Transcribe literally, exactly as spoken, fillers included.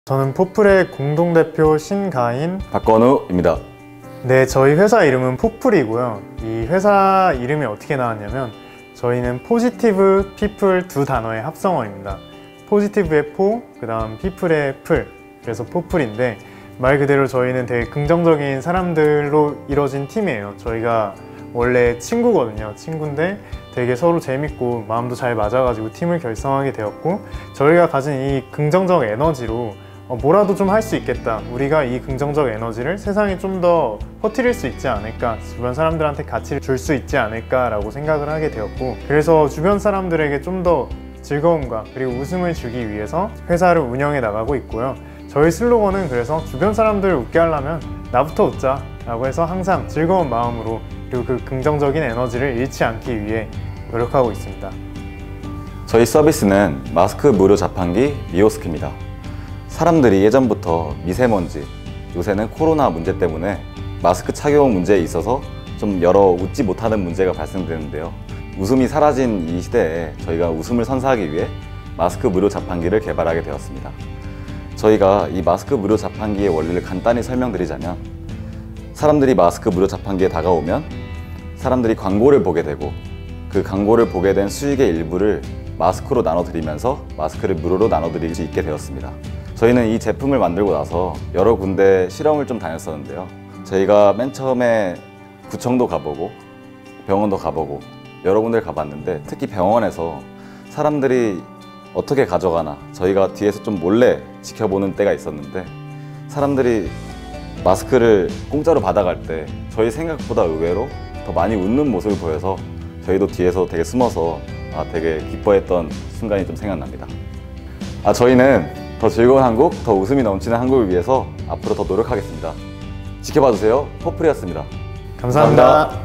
저는 포플의 공동대표 신가인 박건우입니다. 네, 저희 회사 이름은 포플이고요. 이 회사 이름이 어떻게 나왔냐면 저희는 포지티브 피플 두 단어의 합성어입니다. 포지티브의 포, 그 다음 피플의 플, 그래서 포플인데 말 그대로 저희는 되게 긍정적인 사람들로 이뤄진 팀이에요. 저희가 원래 친구거든요. 친구인데 되게 서로 재밌고 마음도 잘 맞아가지고 팀을 결성하게 되었고, 저희가 가진 이 긍정적 에너지로 어, 뭐라도 좀 할 수 있겠다, 우리가 이 긍정적 에너지를 세상에 좀 더 퍼뜨릴 수 있지 않을까, 주변 사람들한테 가치를 줄 수 있지 않을까 라고 생각을 하게 되었고, 그래서 주변 사람들에게 좀 더 즐거움과 그리고 웃음을 주기 위해서 회사를 운영해 나가고 있고요. 저희 슬로건은 그래서 주변 사람들을 웃게 하려면 나부터 웃자 라고 해서 항상 즐거운 마음으로, 그리고 그 긍정적인 에너지를 잃지 않기 위해 노력하고 있습니다. 저희 서비스는 마스크 무료 자판기 미오스크입니다. 사람들이 예전부터 미세먼지, 요새는 코로나 문제 때문에 마스크 착용 문제에 있어서 좀 여러 웃지 못하는 문제가 발생되는데요. 웃음이 사라진 이 시대에 저희가 웃음을 선사하기 위해 마스크 무료 자판기를 개발하게 되었습니다. 저희가 이 마스크 무료 자판기의 원리를 간단히 설명드리자면, 사람들이 마스크 무료 자판기에 다가오면 사람들이 광고를 보게 되고, 그 광고를 보게 된 수익의 일부를 마스크로 나눠드리면서 마스크를 무료로 나눠드릴 수 있게 되었습니다. 저희는 이 제품을 만들고 나서 여러 군데 실험을 좀 다녔었는데요. 저희가 맨 처음에 구청도 가보고 병원도 가보고 여러 군데를 가봤는데, 특히 병원에서 사람들이 어떻게 가져가나 저희가 뒤에서 좀 몰래 지켜보는 때가 있었는데, 사람들이 마스크를 공짜로 받아갈 때 저희 생각보다 의외로 더 많이 웃는 모습을 보여서 저희도 뒤에서 되게 숨어서 아, 되게 기뻐했던 순간이 좀 생각납니다. 아, 저희는 더 즐거운 한국, 더 웃음이 넘치는 한국을 위해서 앞으로 더 노력하겠습니다. 지켜봐 주세요. 포플이었습니다. 감사합니다. 감사합니다.